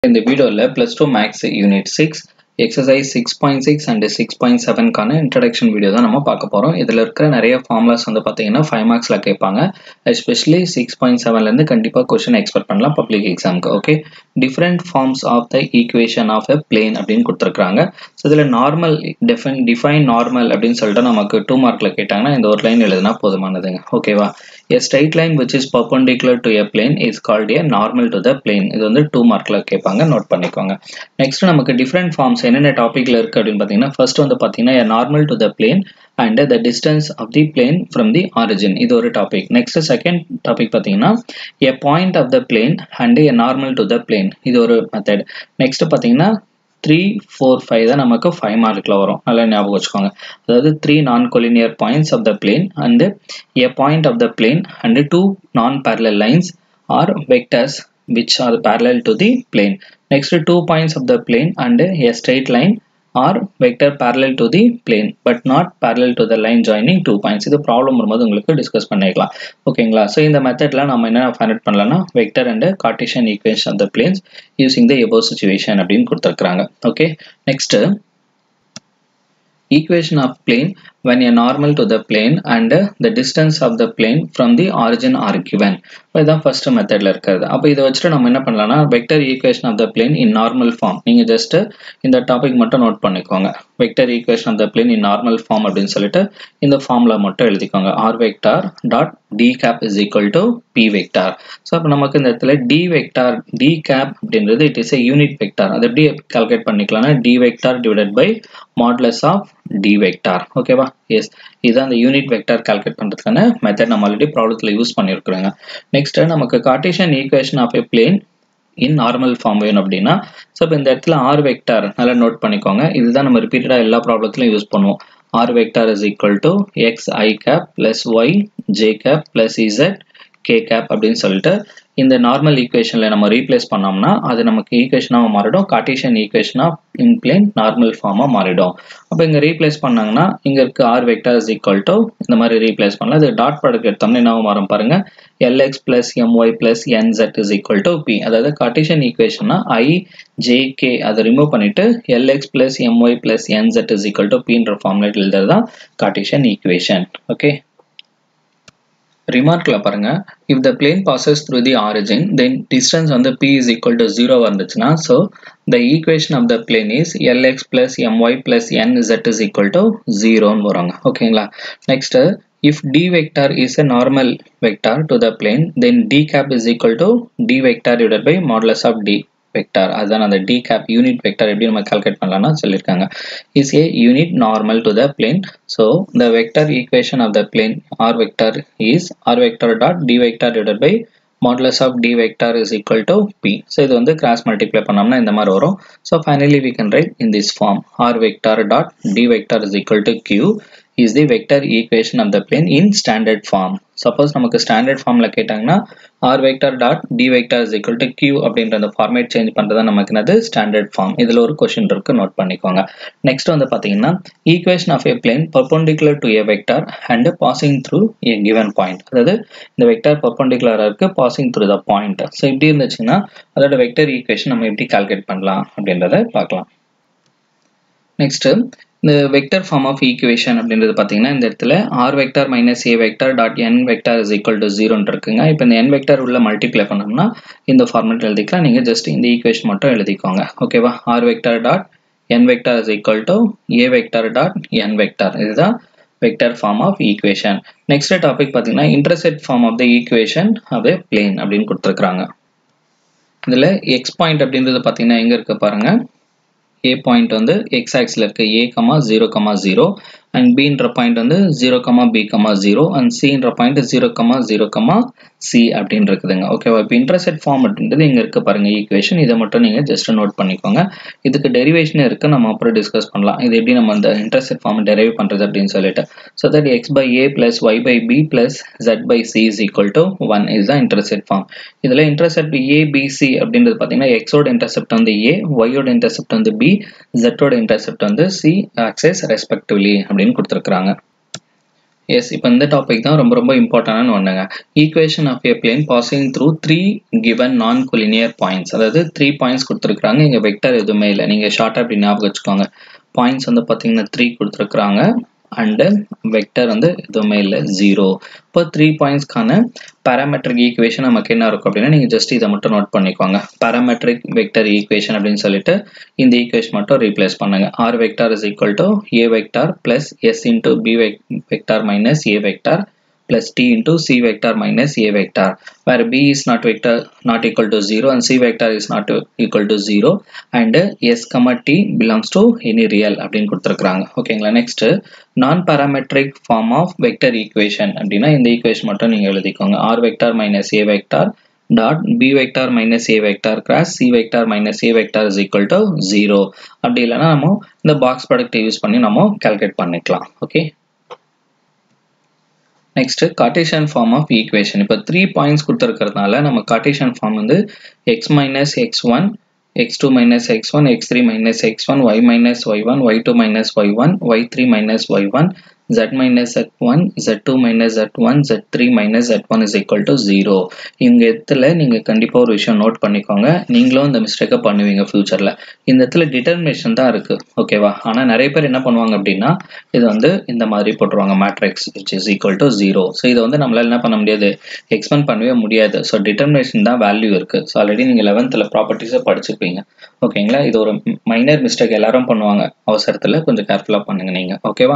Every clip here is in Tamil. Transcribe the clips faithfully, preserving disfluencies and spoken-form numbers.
In the video plus two max unit six exercise six point six and six point seven கான introduction video தான் நம்ம பார்க்க போறோம். இதுல இருக்கிற நிறைய formulas வந்து பாத்தீங்கன்னா five marksல கேட்பாங்க. Especially six point seven ல இருந்து கண்டிப்பா question expect பண்ணலாம் public examக்கு. Okay, different forms of the equation of a plane அப்படினு கொடுத்திருக்காங்க. So இதுல normal define define normal அப்படினு சொல்லிட்டு நமக்கு two markல கேட்டாங்கன்னா இந்த ஒரு லைன் எழுதினா போதுமானதுங்க. ஓகேவா? A straight line which is perpendicular to a plane is called a normal to the plane. இது வந்து two markல கேட்பாங்க, நோட் பண்ணிக்கோங்க. நெக்ஸ்ட் நமக்கு different forms என்னென்ன டாபிக்ல இருக்கு அப்படின்னு பாத்தீங்கன்னா ஃபர்ஸ்ட் வந்து பாத்தீங்கன்னா a normal to the plane and the distance of the plane from the origin. இது ஒரு டாபிக். நெக்ஸ்ட் செகண்ட் டாபிக் பாத்தீங்கன்னா a point of the plane and a normal to the plane. இது ஒரு மெத்தட். நெக்ஸ்ட் பாத்தீங்கன்னா three four five தான் நமக்கு five மார்க்ல வரும். நல்லா ஞாபகம் வச்சுக்கோங்க. அதாவது three non-collinear points of the plane and a point of the plane and two non-parallel lines or vectors which are parallel to the plane. Next, two points of the plane and a straight line or vector parallel to the plane but not parallel to the line joining two points. இது ப்ராப்ளம் வரும்போது உங்களுக்கு டிஸ்கஸ் பண்ணிக்கலாம். ஓகேங்களா? ஸோ இந்த மெத்தட்ல நம்ம என்ன ஃபைண்ட் அவுட் பண்ணலாம்னா vector and Cartesian equation of the planes using the above situation அப்படின்னு கொடுத்துருக்காங்க. Okay, next equation of plane when a normal to the plane and the distance of the plane from the origin are given. இதுதான் first மெத்தட்ல இருக்கிறது. அப்போ இதை வச்சுட்டு நம்ம என்ன பண்ணலாம்னா vector equation of the plane in normal form. நீங்க ஜஸ்ட் இந்த டாபிக் மட்டும் நோட் பண்ணிக்கோங்க. vector equation of the plane in normal form அப்படின்னு சொல்லிட்டு இந்த ஃபார்முலா மட்டும் எழுதிக்கோங்க. r vector dot d cap is equal to p vector. So அப்போ நமக்கு இந்த இடத்துல d vector d cap அப்படின்றது it is a unit vector. அதை எப்படி கால்குலேட் பண்ணிக்கலாம்னா d vector divided by modulus of d vector. ஓகேவா? எஸ், இதுதான் அந்த யூனிட் வெக்டர் கால்குலேட் பண்றதுக்கான மெத்தட் நம்ம ஆல்ரெடி ப்ராப்ளத்துல யூஸ் பண்ணியிருக்கிறோங்க. நெக்ஸ்ட் நமக்கு Cartesian equation of a plane in normal form வேணும் அப்படின்னா ஸோ இப்போ இந்த இடத்துல ஆர் வெக்டார் நல்லா நோட் பண்ணிக்கோங்க. இதுதான் நம்ம ரிப்பீட்டடா எல்லா ப்ராப்ளத்திலும் யூஸ் பண்ணுவோம். R vector is equal to x i cap plus y j cap plus z k cap அப்படின்னு சொல்லிட்டு இந்த நார்மல் ஈக்குவேஷன்ல நம்ம ரீப்ளேஸ் பண்ணோம்னா அது நமக்கு ஈக்குவேஷனாக மாறிடும். கார்ட்டீசியன் ஈக்குவேஷனா இன் பிளேன் நார்மல் ஃபார்மா மாறிடும். அப்போ இங்க ரீப்ளேஸ் பண்ணாங்கன்னா இங்க இருக்கு r vector is equal to இந்த மாதிரி ரீப்ளேஸ் பண்ணலாம். இது டாட் ப்ராடக்ட் எடுத்தோம்னா என்ன மாறும் பாருங்க, l x plus m y plus n z is equal to p. அதாவது கார்ட்டீசியன் ஈக்குவேஷனா ஐ ஜே கே அதை ரிமூவ் பண்ணிட்டு l x plus m y plus n z is equal to பின்ற ஃபார்முலேட் எழுதுறது தான் கார்ட்டீசியன் ஈக்குவேஷன். ஓகே, remarkல பாருங்க, if the plane passes through the origin then distance on the p is equal to zero வந்துச்சுன்னா so the equation of the plane is lx plus my plus nz is equal to zero ன்னு வராங்க. ஓகேங்களா? Next if d vector is a normal vector to the plane then d cap is equal to d vector divided by modulus of d vector. அதான் அந்த d cap unit vector எப்படி நம்ம கால்குலேட் பண்ணலாம்னா சொல்லிருக்காங்க. is a unit normal to the plane. So the vector equation of the plane r vector is r vector dot d vector divided by modulus of d vector is equal to p. So இது வந்து cross multiply பண்ணோம்னா இந்த மாதிரி வரும். So finally we can write in this form r vector dot d vector is equal to q is the vector equation of the plane in standard form. Suppose நமக்கு standard formல கேட்டாங்கன்னா r vector dot d vector is equal to q அப்படின்ற அந்த ஃபார்மேட் சேஞ்ச் பண்றதா நமக்கு என்னது ஸ்டாண்டர்ட் ஃபார்ம். இதுல ஒரு क्वेश्चन இருக்கு, நோட் பண்ணிக்கோங்க. நெக்ஸ்ட் வந்து பாத்தீங்கன்னா equation of a plane perpendicular to a vector and passing through a given point. அதாவது இந்த வெக்டர் perpendicular இருக்கு, passing through the point. So இப்படி இருந்துச்சுன்னா அதோட வெக்டர் ஈக்குவேஷன் நம்ம எப்படி கால்குலேட் பண்ணலாம் அப்படின்றத பார்க்கலாம். நெக்ஸ்ட் இந்த வெக்டர் ஃபார்ம் ஆஃப் ஈக்குவேஷன் அப்படின்றது பார்த்தீங்கன்னா இந்த இடத்துல r vector minus a vector dot n vector is equal to ஜீரோன்னு இருக்குங்க. இப்போ இந்த என் வெக்டர் உள்ள மல்டிப்ளை பண்ணோம்னா இந்த ஃபார்மேட் எழுதிக்கலாம். நீங்கள் ஜஸ்ட் இந்த ஈக்குவேஷன் மட்டும் எழுதிக்கோங்க. ஓகேவா? R vector dot n vector is equal to a vector dot n vector. இதுதான் vector form of equation. Next topic பார்த்தீங்கன்னா intercept form of the equation of a plane அப்படின்னு கொடுத்துருக்காங்க. இதில் எக்ஸ் பாயிண்ட் அப்படின்றது பார்த்தீங்கன்னா எங்கே இருக்கு பாருங்க. A பாயிண்ட் வந்து x ஆக்சிஸ்ல இருக்கு a, zero, zero and b என்ற பாயிண்ட் வந்து zero, b, zero and c என்ற பாயிண்ட் zero, zero, c அப்படினு இருக்குதுங்க. ஓகேவா? இப்போ இன்டர்செப்ட் ஃபார்ம் அப்படின்றது இங்க இருக்கு பாருங்க ஈக்குவேஷன். இத மட்டும் நீங்க ஜஸ்ட் நோட் பண்ணிக்கோங்க. இதுக்கு டெரிவேஷன் இருக்கு, நம்ம அப்புறம் டிஸ்கஸ் பண்ணலாம். இது எப்படி நம்ம அந்த இன்டர்செப்ட் ஃபார்ம் டெரைவ் பண்றது அப்படினு சொல்லிட்டு. So that x by a plus y by b plus z by c is equal to one is the intercept form. இதுல இன்டர்செப்ட் a b c அப்படின்றது பாத்தீங்கன்னா x ஓட இன்டர்செப்ட் வந்து a, y ஓட இன்டர்செப்ட் வந்து b, z ஓட இன்டர்செப்ட் வந்து c axis respectively அப்படின்னு கொடுத்திருக்காங்க. Yes, இப்போ இந்த டாபிக் தான் ரொம்ப ரொம்ப இம்பார்ட்டன்டான ஒண்ணுங்க. Equation of a plane passing through three given non-collinear points. அதாவது three points கொடுத்திருக்காங்க. இங்க வெக்டர் எதுவுமே இல்லை. நீங்க ஷார்ட்டா அப்படி ஞாபகம் வச்சுக்கோங்க. பாயிண்ட்ஸ் வந்து பாத்தீங்கன்னா three கொடுத்திருக்காங்க. அண்ட் வெக்டர் வந்து எதுவுமே இல்லை ஜீரோ. இப்போ த்ரீ பாயிண்ட்ஸ்க்கான பாராமெட்ரிக் ஈக்குவேஷன் நமக்கு என்ன இருக்கும் அப்படின்னா நீங்கள் ஜஸ்ட் இதை மட்டும் நோட் பண்ணிக்கோங்க. பாராமெட்ரிக் வெக்டர் ஈக்குவேஷன் அப்படின்னு சொல்லிட்டு இந்த ஈக்குவேஷன் மட்டும் ரீப்ளேஸ் பண்ணுங்க. R vector is equal to a vector plus s into b vector minus a vector plus t into c vector minus a vector, where b is not vector not equal to zero and c vector is not equal to zero and s comma t belongs to any real அப்படினு கொடுத்திருக்காங்க. ஓகேங்களா. Next non parametric form of vector equation அப்படின்னா இந்த ஈக்குவேஷன் மட்டும் நீங்க எழுதிக்கோங்க. r vector minus a vector dot b vector minus a vector cross c vector minus a vector is equal to zero. அப்படி இல்லைன்னா நம்ம இந்த பாக்ஸ் ப்ராடக்ட் யூஸ் பண்ணி நம்ம கால்குலேட் பண்ணிக்கலாம். Okay. Next Cartesian form of equation. இப்போ த்ரீ பாயிண்ட்ஸ் கொடுத்துருக்கிறதுனால நம்ம கார்ட்டீசியன் ஃபார்ம் வந்து x minus x one x two minus x one, x three minus x one, y minus y one, y two minus y one, y three minus y one, z minus z one, z two minus z one, z three minus z one is equal to zero. இந்த இடத்துல நீங்க கண்டிப்பா ஒரு விஷயம் நோட் பண்ணிக்கோங்க. நீங்களும் இந்த மிஸ்டேக்கை பண்ணுவீங்க ஃபியூச்சர்ல. இந்த இடத்துல டிட்டர்மினேஷன் தான் இருக்கு. ஓகேவா. ஆனா நிறைய பேர் என்ன பண்ணுவாங்க அப்படின்னா இது வந்து இந்த மாதிரி போட்டுருவாங்க matrix which is equal to zero. So இதை வந்து நம்மளால என்ன பண்ண முடியாது, எக்ஸ்பெண்ட் பண்ணவே முடியாது. ஸோ டிட்டர்மினேஷன் தான் வேல்யூ இருக்கு. ஸோ ஆல்ரெடி நீங்க லெவன்த்ல ப்ராப்பர்ட்டிஸை படிச்சு ஓகேங்களா. இது ஒரு மைனர் மிஸ்டேக் எல்லாரும் பண்ணுவாங்க அவசரத்துல, கொஞ்சம் கேர்ஃபுல்லா பண்ணுங்க நீங்க. ஓகேவா.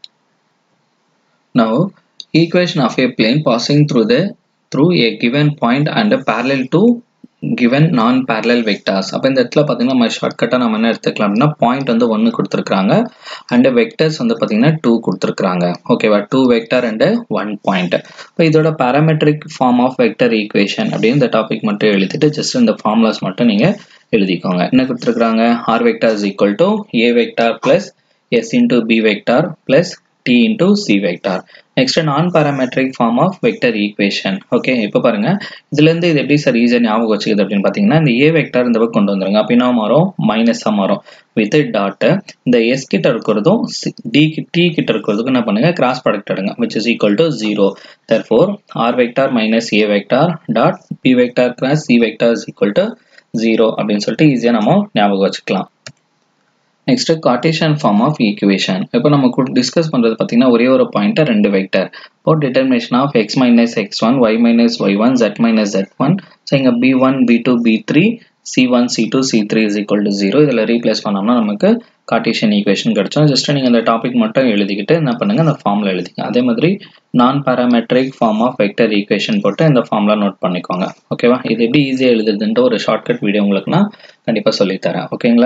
Now equation of a plane passing through the through a given point and parallel to given non parallel vectors. அப்ப இந்த இடத்துல பாத்தீங்கன்னா நம்ம ஷார்ட்கட்டா நம்ம என்ன எடுத்துக்கலாம் அப்படின்னா பாயிண்ட் வந்து ஒன்னு கொடுத்திருக்காங்க அண்ட் வெக்டர்ஸ் வந்து பாத்தீங்கன்னா டூ கொடுத்திருக்காங்க. ஓகேவா. Two vector and one point. இப்போ இதோட parametric form of vector equation அப்படின்னு இந்த டாபிக் மட்டும் எழுதிட்டு ஜஸ்ட் இந்த ஃபார்முலாஸ் மட்டும் நீங்க எழுதிக்கோங்க. என்ன கொடுத்திருக்காங்க, r vector is equal to a vector plus s into b vector plus t into c vector. Next non parametric form of vector equation. Okay, இப்போ பாருங்க இதுல இருந்து இது எப்படி சார் ஈஸியா ஞாபகம் வச்சுக்குது அப்படின்னு பாத்தீங்கன்னா இந்த a வெக்டார் இந்த பக்கம் கொண்டு வந்துருங்க. அப்ப என்ன மாறும், மைனஸா மாறும். வித் டாட் இந்த s கிட்ட இருக்கிறதும் d t கிட்ட இருக்கிறதுக்கும் என்ன பண்ணுங்க, கிராஸ் ப்ராடக்ட் எடுங்க which is equal to zero. Therefore r vector minus a vector dot b vector cross c vector is equal to zero அப்படின்னு சொல்லிட்டு ஈஸியா நம்ம ஞாபகம் வச்சுக்கலாம். Next Cartesian form of equation. இப்போ நம்ம டிஸ்கஸ் பண்றது பாத்தீங்கன்னா ஒரே ஒரு பாயிண்ட் ரெண்டு வெக்டர். இப்போ determination of x minus x one, y minus y one, z minus z one. So இங்க b one, b two, b three, c one, c two, c three is equal to zero. இதில் ரீப்ளேஸ் பண்ணோம்னா நமக்கு கார்ட்டீசியன் ஈக்குவேஷன் கிடைச்சோம். ஜஸ்ட் நீங்க இந்த டாபிக் மட்டும் எழுதிக்கிட்டு என்ன பண்ணுங்க, அந்த ஃபார்ம்ல எழுதிங்க. அதே மாதிரி non parametric form of vector equation போட்டு இந்த ஃபார்ம்ல நோட் பண்ணிக்கோங்க. ஓகேவா. இது எப்படி ஈஸியா எழுதுறதுன்ற ஒரு ஷார்ட்கட் வீடியோ உங்களுக்கு நான் கண்டிப்பா சொல்லித்தரேன். ஓகேங்களா.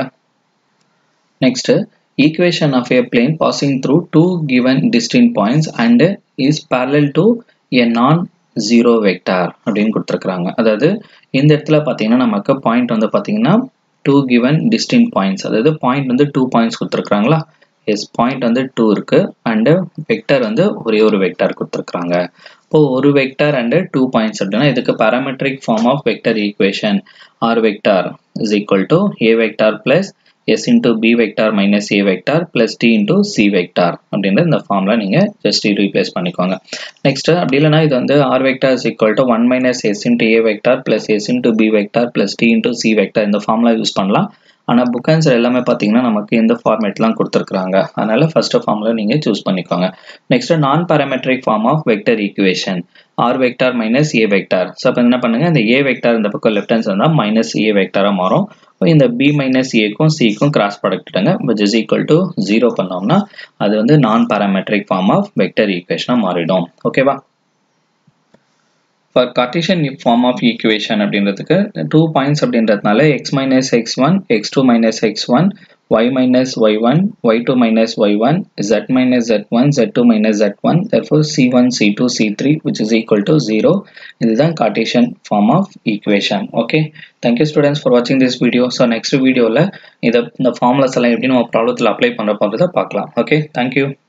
Next, equation of a plane passing through two given distinct points and is parallel to a non-zero vector அப்படின்னு கொடுத்திருக்காங்க. அதாவது இந்த இடத்துல பாத்தீங்கன்னா நமக்கு பாயிண்ட் வந்து பாத்தீங்கன்னா two given distinct points, அதாவது பாயிண்ட் வந்து two பாயிண்ட்ஸ் கொடுத்திருக்காங்களா. எஸ், பாயிண்ட் வந்து டூ இருக்கு அண்ட் வெக்டர் வந்து ஒரே ஒரு வெக்டர் கொடுத்திருக்காங்க. இப்போ ஒரு வெக்டர் அண்ட் டூ பாயிண்ட்ஸ் அப்படின்னா இதுக்கு parametric form of vector equation r vector is equal to a vector plus s into b vector minus a vector plus t into c vector அப்படின்ற இந்த ஃபார்ம்ல நீங்க ஜஸ்ட் ரீப்ளேஸ் பண்ணிக்கோங்க. நெக்ஸ்ட் அப்படி இல்லைன்னா இது வந்து r vector is equal to one minus s into a vector plus s into b vector plus t into c vector இந்த ஃபார்ம்ல யூஸ் பண்ணலாம். ஆனா புக் ஆன்சர் எல்லாமே பாத்தீங்கன்னா நமக்கு இந்த ஃபார்மேட்லாம் கொடுத்திருக்காங்க. அதனால ஃபர்ஸ்ட் ஃபார்ம்ல நீங்க சூஸ் பண்ணிக்கோங்க. Next non parametric form of vector equation r vector minus a vector. So அப்போ என்ன பண்ணுங்க, இந்த ஏ வெக்டார் இந்த பக்கம் லெஃப்ட் ஹேண்ட் இருந்தால் மைனஸ் ஏ வெக்டாரா மாறும். இந்த b மைனஸ் ஏக்கும் சிக்கும் கிராஸ் ப்ராடக்ட் எடுங்க which is equal to zero பண்ணோம்னா அது வந்து non parametric form of vector ஈக்குவேஷனா மாறிடும். ஓகேவா. For Cartesian form of equation அப்படின்றதுக்கு two points அப்படின்றதுனால x minus x one, x two minus x one, y minus y one, y two minus y one, z minus z one, z two minus z one, therefore c one, c two, c three which is equal to zero. இதுதான் Cartesian form of equation. Okay, thank you students for watching this video. So next video ல இத இந்த formulas எல்லாம் எப்படி நம்ம ப்ராப்ளத்துல அப்ளை பண்ற போறத பார்க்கலாம். Okay, thank you.